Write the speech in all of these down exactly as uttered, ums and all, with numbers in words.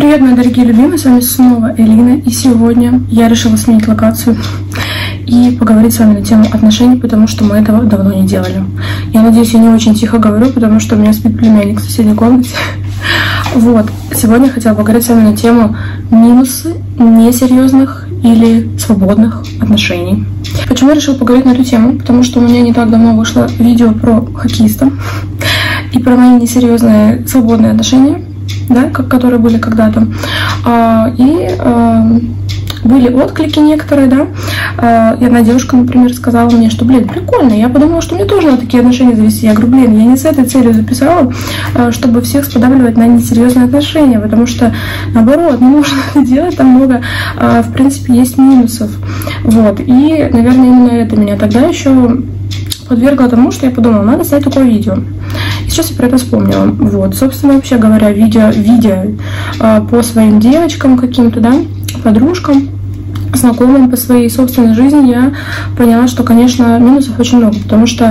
Привет, мои дорогие любимые, с вами снова Элина, и сегодня я решила сменить локацию и поговорить с вами на тему отношений, потому что мы этого давно не делали. Я надеюсь, я не очень тихо говорю, потому что у меня спит племянник в соседней комнате. Вот, сегодня я хотела поговорить с вами на тему минусы несерьезных или свободных отношений. Почему я решила поговорить на эту тему? Потому что у меня не так давно вышло видео про хоккеиста и про мои несерьезные свободные отношения, да, как, которые были когда-то. А, и а, были отклики некоторые, да. А, и одна девушка, например, сказала мне, что, блин, прикольно. Я подумала, что мне тоже надо такие отношения завести. Я говорю, блин, я не с этой целью записала, а, чтобы всех сподавливать на несерьезные отношения, потому что, наоборот, не нужно это делать, там много, а, в принципе, есть минусов. Вот. И, наверное, именно это меня тогда еще подвергла тому, что я подумала, надо снять такое видео. И сейчас я про это вспомнила. Вот, собственно, вообще говоря, видео, видео э, по своим девочкам каким-то, да, подружкам, знакомым по своей собственной жизни, я поняла, что, конечно, минусов очень много, потому что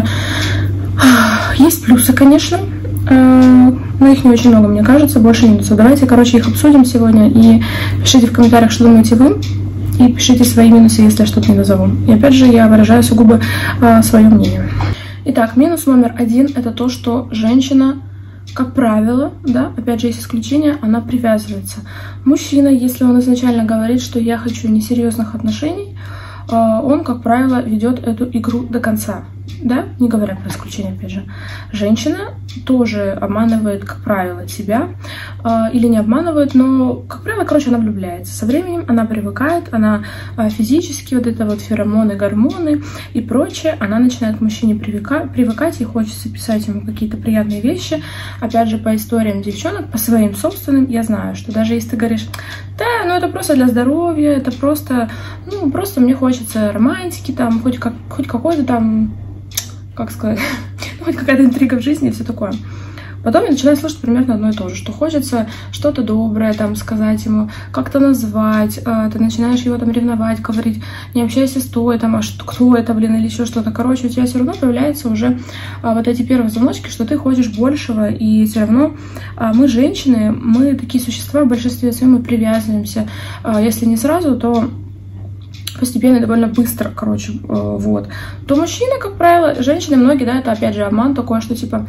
э, есть плюсы, конечно, э, но их не очень много, мне кажется, больше минусов. Давайте, короче, их обсудим сегодня, и пишите в комментариях, что думаете вы. И пишите свои минусы, если я что-то не назову. И опять же, я выражаю сугубо э, свое мнение. Итак, минус номер один – это то, что женщина, как правило, да, опять же, есть исключения, она привязывается. Мужчина, если он изначально говорит, что я хочу несерьезных отношений, э, он, как правило, ведет эту игру до конца. Да, не говоря про исключение, опять же. Женщина тоже обманывает, как правило, себя, э, или не обманывает, но, как правило, короче, она влюбляется. Со временем она привыкает, она э, физически, вот это вот феромоны, гормоны и прочее, она начинает к мужчине привыка, привыкать, ей хочется писать ему какие-то приятные вещи. Опять же, по историям девчонок, по своим собственным, я знаю, что даже если ты говоришь, да, ну это просто для здоровья, это просто, ну, просто мне хочется романтики, там, хоть, как, хоть какой-то там, как сказать, хоть какая-то интрига в жизни и все такое. Потом я начинаю слышать примерно одно и то же, что хочется что-то доброе там сказать ему, как-то назвать, э, ты начинаешь его там ревновать, говорить, не общайся с той, там, а что, кто это, блин, или еще что-то. Короче, у тебя все равно появляются уже э, вот эти первые звоночки, что ты хочешь большего, и все равно э, мы, женщины, мы такие существа, в большинстве своем мы привязываемся, э, если не сразу, то постепенно, довольно быстро, короче, вот. То мужчина, как правило, женщины многие, да, это опять же обман такой, что типа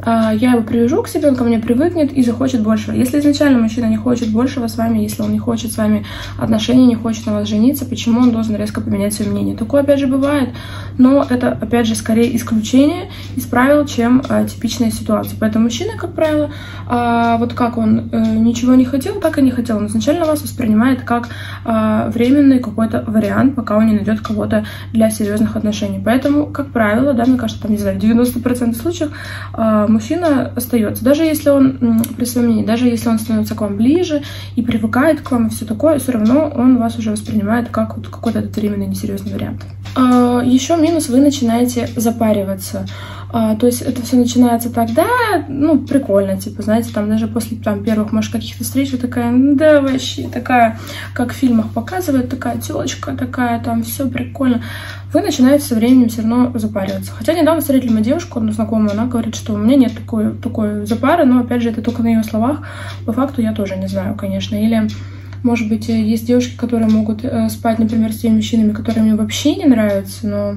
я его привяжу к себе, он ко мне привыкнет и захочет большего. Если изначально мужчина не хочет большего с вами, если он не хочет с вами отношений, не хочет на вас жениться, почему он должен резко поменять свое мнение? Такое, опять же, бывает, но это, опять же, скорее исключение из правил, чем а, типичная ситуация. Поэтому мужчина, как правило, а, вот как он а, ничего не хотел, так и не хотел. Он изначально вас воспринимает как а, временный какой-то вариант, пока он не найдет кого-то для серьезных отношений. Поэтому, как правило, да, мне кажется, там, не знаю, в девяноста процентах случаев а, мужчина остается. Даже если он, при своем мнении, даже если он становится к вам ближе и привыкает к вам и все такое, все равно он вас уже воспринимает как вот какой-то временный несерьезный вариант. А, еще минус, вы начинаете запариваться. А, то есть это все начинается тогда, ну, прикольно, типа, знаете, там даже после там, первых, может, каких-то встреч, вы такая, да, вообще, такая, как в фильмах показывают, такая тёлочка, такая, там, все прикольно. Вы начинаете со временем все равно запариваться. Хотя недавно встретили мы девушку, одну знакомую, она говорит, что у меня нет такой, такой запары, но, опять же, это только на ее словах. По факту я тоже не знаю, конечно. Или, может быть, есть девушки, которые могут э, спать, например, с теми мужчинами, которые мне вообще не нравятся, но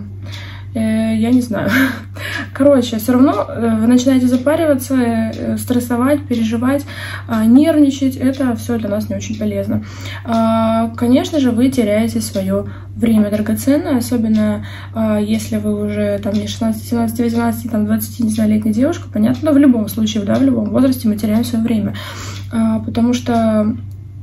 э, я не знаю. Короче, все равно э, вы начинаете запариваться, э, стрессовать, переживать, э, нервничать. Это все для нас не очень полезно. Э, конечно же, вы теряете свое время драгоценное, особенно э, если вы уже там не шестнадцать, семнадцать, девятнадцать, там двадцать, не знаю, летняя девушка, понятно, но в любом случае, да, в любом возрасте мы теряем свое время. Э, потому что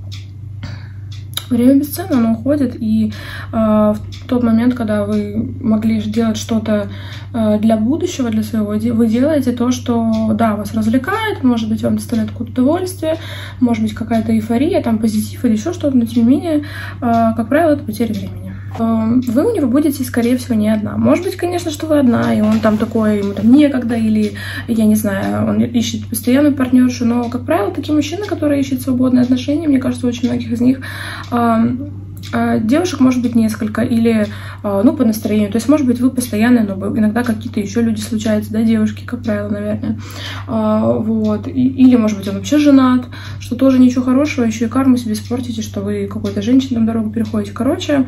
время бесценно, оно уходит, и э, в тот момент, когда вы могли делать что-то э, для будущего, для своего, вы делаете то, что, да, вас развлекает, может быть, вам доставляет какое-то удовольствие, может быть, какая-то эйфория, там, позитив или еще что-то, но, тем не менее, э, как правило, это потеря времени. Вы у него будете, скорее всего, не одна. Может быть, конечно, что вы одна, и он там такой, ему там некогда, или, я не знаю, он ищет постоянную партнершу, но, как правило, такие мужчины, которые ищут свободные отношения, мне кажется, очень многих из них Девушек может быть несколько, или, ну, по настроению. То есть, может быть, вы постоянно, но иногда какие-то еще люди случаются, да, девушки, как правило, наверное. Вот. Или, может быть, он вообще женат, что тоже ничего хорошего, еще и карму себе испортите, что вы какой-то женщине там дорогу переходите. Короче,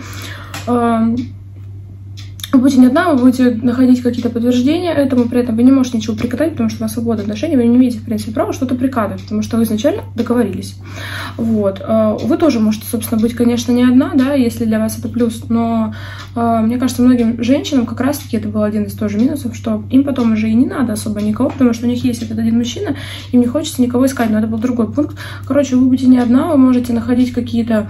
вы будете не одна, вы будете находить какие-то подтверждения этому, при этом вы не можете ничего прикатать, потому что у вас свобода отношений, вы не имеете, в принципе, права что-то прикатывать, потому что вы изначально договорились. Вот. Вы тоже можете, собственно, быть, конечно, не одна, да, если для вас это плюс, но мне кажется, многим женщинам как раз-таки это был один из тоже минусов, что им потом уже и не надо особо никого, потому что у них есть этот один мужчина, им не хочется никого искать, но это был другой пункт. Короче, вы будете не одна, вы можете находить какие-то...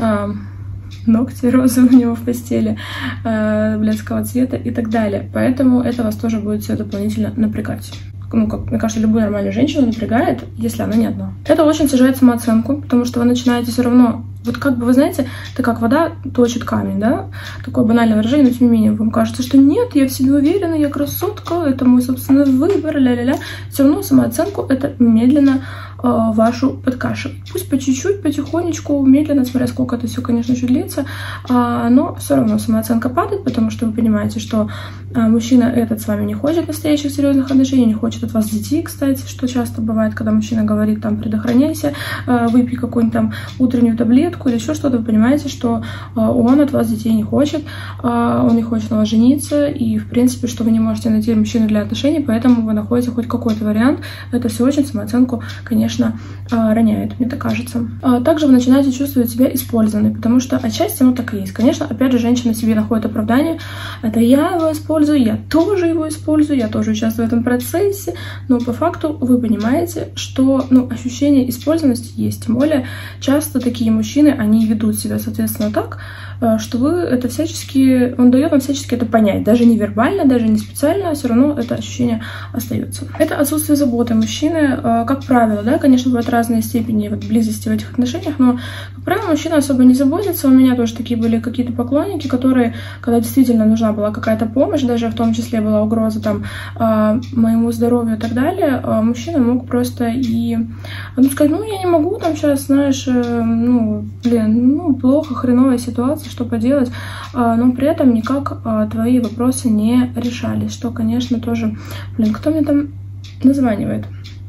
ногти розовые у него в постели, э, блядского цвета и так далее. Поэтому это вас тоже будет все дополнительно напрягать. Ну, как, мне кажется, любую нормальную женщину напрягает, если она не одна. Это очень снижает самооценку, потому что вы начинаете все равно... Вот как бы, вы знаете, это как вода точит камень, да? Такое банальное выражение, но тем не менее, вам кажется, что нет, я в себе уверена, я красотка, это мой собственный выбор, ля-ля-ля. Все равно самооценку это медленно э, вашу подкашивает. Пусть по чуть-чуть, потихонечку, медленно, смотря сколько это все, конечно, еще длится, э, но все равно самооценка падает, потому что вы понимаете, что э, мужчина этот с вами не хочет настоящих серьезных отношений, не хочет от вас детей, кстати, что часто бывает, когда мужчина говорит, там, предохраняйся, э, выпей какую-нибудь там утреннюю таблетку, или еще что-то, вы понимаете, что э, он от вас детей не хочет, э, он не хочет на вас жениться, и, в принципе, что вы не можете найти мужчину для отношений, поэтому вы находите хоть какой-то вариант. Это все очень самооценку, конечно, э, роняет, мне так кажется. А также вы начинаете чувствовать себя использованной, потому что отчасти оно так и есть. Конечно, опять же, женщина себе находит оправдание. Это я его использую, я тоже его использую, я тоже участвую в этом процессе, но по факту вы понимаете, что, ну, ощущение использованности есть. Тем более, часто такие мужчины, они ведут себя, соответственно, так, что вы это всячески, он дает вам всячески это понять, даже не вербально, даже не специально, все равно это ощущение остается. Это отсутствие заботы мужчины, как правило, да, конечно, бывают разные степени вот близости в этих отношениях, но, как правило, мужчина особо не заботится. У меня тоже такие были какие-то поклонники, которые, когда действительно нужна была какая-то помощь, даже в том числе была угроза там моему здоровью и так далее, мужчина мог просто и, ну, сказать, ну, я не могу там сейчас, знаешь, ну, блин, ну, плохо, хреновая ситуация, что поделать, но при этом никак твои вопросы не решались, что, конечно, тоже, блин, кто мне там названивает?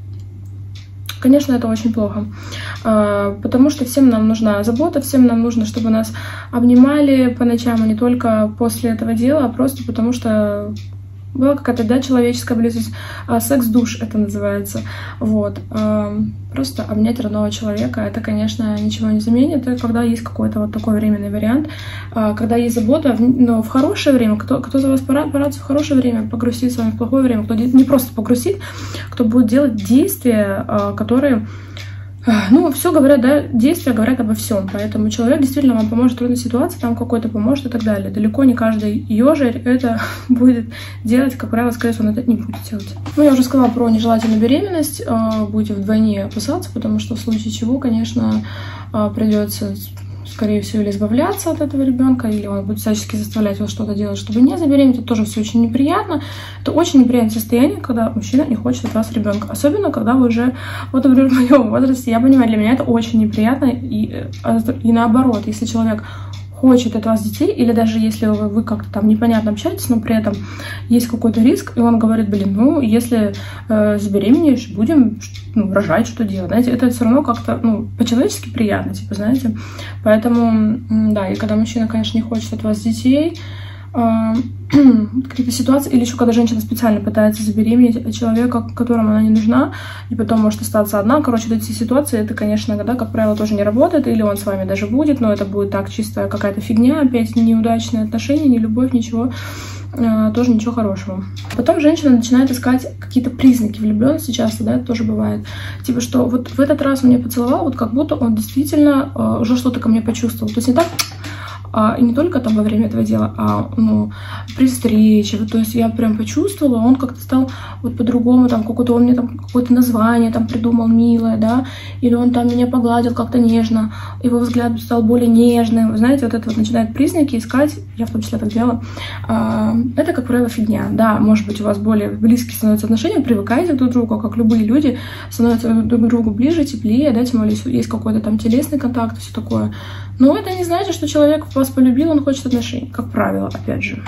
Конечно, это очень плохо, потому что всем нам нужна забота, всем нам нужно, чтобы нас обнимали по ночам, а не только после этого дела, а просто потому что была какая-то, да, человеческая близость, секс-душ это называется, вот. Просто обнять родного человека, это, конечно, ничего не заменит, это когда есть какой-то вот такой временный вариант, когда есть забота, но в хорошее время, кто, кто за вас порадуется в хорошее время, погрузит с вами в плохое время, кто не просто погрузит, кто будет делать действия, которые... Ну, все говорят, да, действия говорят обо всем, поэтому человек действительно вам поможет в трудной ситуации, там какой-то поможет и так далее. Далеко не каждый ежерь это будет делать, как правило, скорее всего, он это не будет делать. Ну, я уже сказала про нежелательную беременность, будете вдвойне опасаться, потому что в случае чего, конечно, придется, скорее всего, или избавляться от этого ребенка, или он будет всячески заставлять вас что-то делать, чтобы не забеременеть. Это тоже все очень неприятно. Это очень неприятное состояние, когда мужчина не хочет от вас ребенка. Особенно, когда вы уже, вот, например, в моем возрасте, я понимаю, для меня это очень неприятно. И, и наоборот, если человек хочет от вас детей, или даже если вы, вы как-то там непонятно общаетесь, но при этом есть какой-то риск, и он говорит, блин, ну, если э, забеременеешь, будем, ну, рожать, что делать, знаете, это все равно как-то, ну, по-человечески приятно, типа, знаете, поэтому, да, и когда мужчина, конечно, не хочет от вас детей, э, какие-то ситуации, или еще когда женщина специально пытается забеременеть от человека, которому она не нужна, и потом может остаться одна. Короче, вот эти ситуации, это, конечно, да, как правило, тоже не работает, или он с вами даже будет, но это будет так чисто какая-то фигня, опять неудачные отношения, не любовь, ничего, тоже ничего хорошего. Потом женщина начинает искать какие-то признаки влюбленности, часто, да, это тоже бывает. Типа, что вот в этот раз он меня поцеловал, вот как будто он действительно уже что-то ко мне почувствовал. То есть не так... А, и не только там во время этого дела, а ну, при встрече. Вот, то есть я прям почувствовала, он как-то стал вот по-другому, там какое-то он мне там какое-то название там придумал милое, да, или он там меня погладил как-то нежно, его взгляд стал более нежным. Вы знаете, вот это вот начинает признаки искать, я в том числе так делала. А, это, как правило, фигня. Да, может быть, у вас более близкие становятся отношения, привыкаете друг к другу, как любые люди, становятся друг к другу ближе, теплее, да, тем более есть какой-то там телесный контакт и все такое. Но это не значит, что человек вас полюбил, он хочет отношений, как правило, опять же.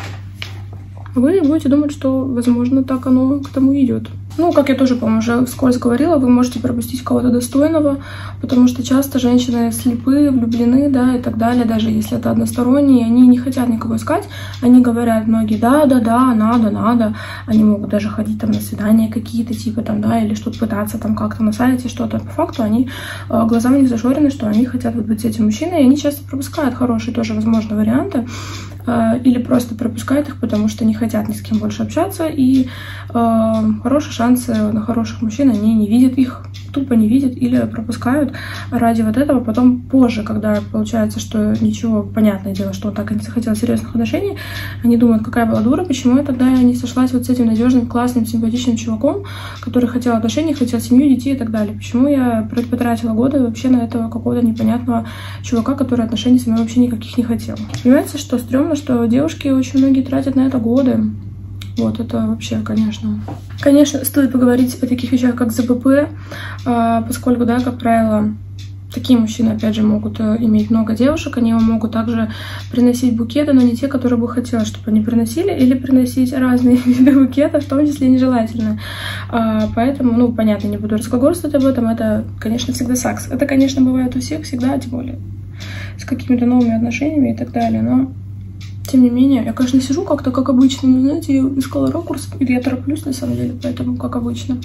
Вы будете думать, что, возможно, так оно к тому идет. Ну, как я тоже, по-моему, уже вскользь говорила, вы можете пропустить кого-то достойного, потому что часто женщины слепы, влюблены, да, и так далее, даже если это односторонние, они не хотят никого искать, они говорят многие, да, да, да, надо, надо, они могут даже ходить там на свидания какие-то, типа там, да, или что-то пытаться там как-то на сайте, что-то, по факту они, глаза у них зашорены, что они хотят вот быть с этим мужчиной, и они часто пропускают хорошие тоже, возможно, варианты, или просто пропускают их, потому что не хотят ни с кем больше общаться, и э, хорошие шансы на хороших мужчин они не видят их, тупо не видят или пропускают ради вот этого. Потом позже, когда получается, что ничего, понятное дело, что он так и не захотел серьезных отношений, они думают, какая была дура, почему я тогда не сошлась вот с этим надежным, классным, симпатичным чуваком, который хотел отношений, хотел семью, детей и так далее. Почему я потратила годы вообще на этого какого-то непонятного чувака, который отношений со мной вообще никаких не хотел. Понимаете, что стрёмно, что девушки очень многие тратят на это годы. Вот, это вообще, конечно. Конечно, стоит поговорить о таких вещах, как ЗПП, поскольку, да, как правило, такие мужчины, опять же, могут иметь много девушек, они могут также приносить букеты, но не те, которые бы хотелось, чтобы они приносили, или приносить разные виды букетов, в том числе нежелательные. Поэтому, ну, понятно, не буду разглагольствовать об этом, это, конечно, всегда секс. Это, конечно, бывает у всех, всегда, тем более с какими-то новыми отношениями и так далее, но тем не менее, я, конечно, сижу как-то, как обычно, но, знаете, я искала ракурс, или я тороплюсь, на самом деле, поэтому, как обычно.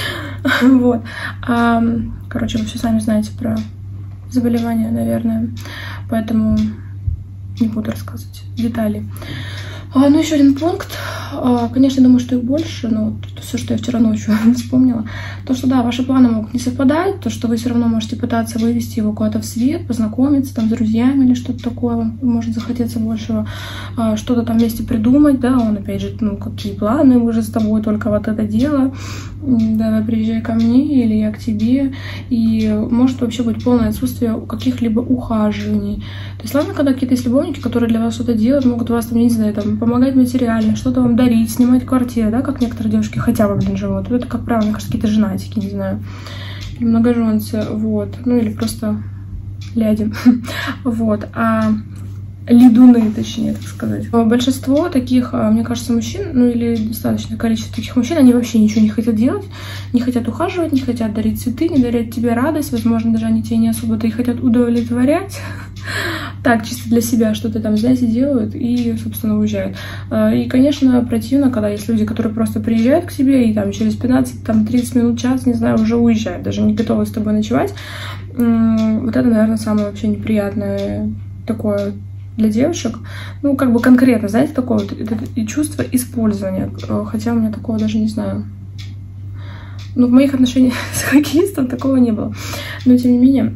Вот. Короче, вы все сами знаете про заболевания, наверное, поэтому не буду рассказывать детали. А, ну, еще один пункт. А, конечно, думаю, что их больше, но все, что я вчера ночью вспомнила. То, что, да, ваши планы могут не совпадать, то, что вы все равно можете пытаться вывести его куда-то в свет, познакомиться там с друзьями или что-то такое, вам может захотеться большего, а, что-то там вместе придумать, да, он, опять же, ну, какие планы, мы же с тобой только вот это дело, да, приезжай ко мне или я к тебе, и может вообще быть полное отсутствие каких-либо ухаживаний. То есть, ладно, когда какие-то есть любовники, которые для вас что-то делают, могут вас, там, не знаю, там, помогать материально, что-то вам дарить, снимать квартиру, да, как некоторые девушки хотя бы, блин, живут. Это, как правило, мне кажется, какие-то женатики, не знаю, или многоженцы, вот, ну, или просто ляди, вот, а лидуны, точнее, так сказать. Большинство таких, мне кажется, мужчин, ну, или достаточное количество таких мужчин, они вообще ничего не хотят делать, не хотят ухаживать, не хотят дарить цветы, не дарить тебе радость, возможно, даже они тебе не особо-то и хотят удовлетворять. Так, чисто для себя что-то там, знаете, делают и, собственно, уезжают. И, конечно, противно, когда есть люди, которые просто приезжают к тебе и там через пятнадцать-тридцать минут, час, не знаю, уже уезжают, даже не готовы с тобой ночевать. Вот это, наверное, самое вообще неприятное такое для девушек. Ну, как бы конкретно, знаете, такое вот и чувство использования. Хотя у меня такого даже не знаю. Ну, в моих отношениях с хоккеистом такого не было. Но, тем не менее,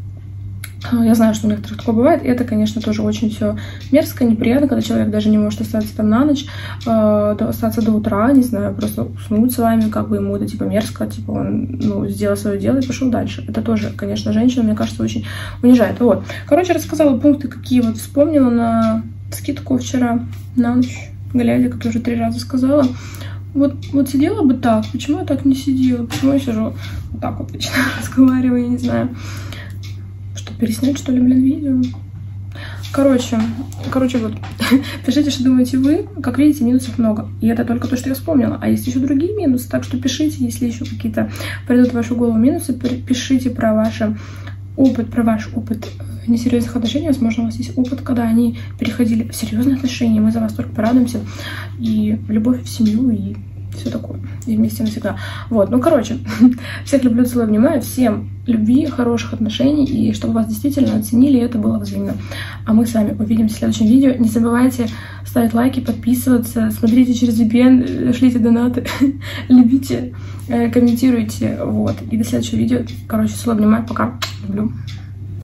я знаю, что у некоторых такое бывает, и это, конечно, тоже очень все мерзко, неприятно, когда человек даже не может остаться там на ночь, э, остаться до утра, не знаю, просто уснуть с вами, как бы ему это, типа, мерзко, типа, он, ну, сделал свое дело и пошел дальше. Это тоже, конечно, женщина, мне кажется, очень унижает. Вот. Короче, рассказала пункты, какие вот вспомнила на скидку вчера на ночь, глядя, как я уже три раза сказала. Вот, вот сидела бы так, почему я так не сидела, почему я сижу вот так вот, начинаю разговаривать, я не знаю. Что, переснять, что ли, блин, видео? Короче, короче, вот, пишите, что думаете вы. Как видите, минусов много. И это только то, что я вспомнила. А есть еще другие минусы, так что пишите, если еще какие-то придут в вашу голову минусы, пишите про ваш опыт, про ваш опыт несерьезных отношений. Возможно, у вас есть опыт, когда они переходили в серьезные отношения, мы за вас только порадуемся. И в любовь, в семью, и все такое. И вместе навсегда. Вот, ну, короче, всех люблю, целую, обнимаю. Всем любви, хороших отношений, и чтобы вас действительно оценили, это было взаимно. А мы с вами увидимся в следующем видео. Не забывайте ставить лайки, подписываться, смотрите через ви пи эн, шлите донаты, любите, комментируйте. Вот. И до следующего видео. Короче, целую, обнимаю. Пока. Люблю.